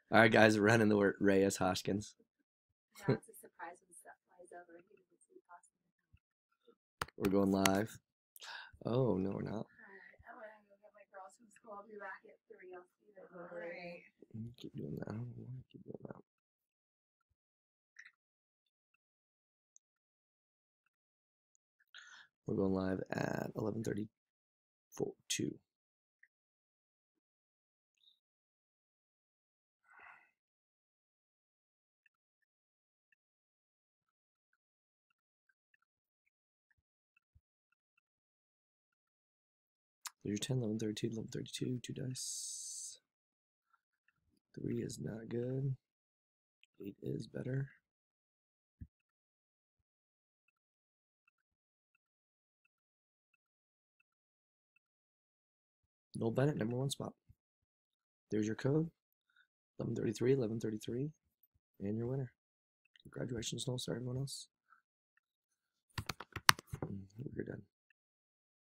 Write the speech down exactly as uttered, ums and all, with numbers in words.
All right, guys, running the word Reyes Hoskins. Now it's a surprise when stuff flies over and he doesn't see Boston. We're going live. Oh, no, we're not. Alright, I'm gonna go get my girls from school. I'll be back at three. I'll see them. Alright. Keep doing that. I don't know why I keep doing that. We're going live at eleven thirty-two. There's your ten, eleven thirty-two, eleven thirty-two, two dice. Three is not good. Eight is better. Noel Bennett, number one spot. There's your code. eleven thirty-three, eleven thirty-three, and your winner. Congratulations, Noel. Sorry, everyone else.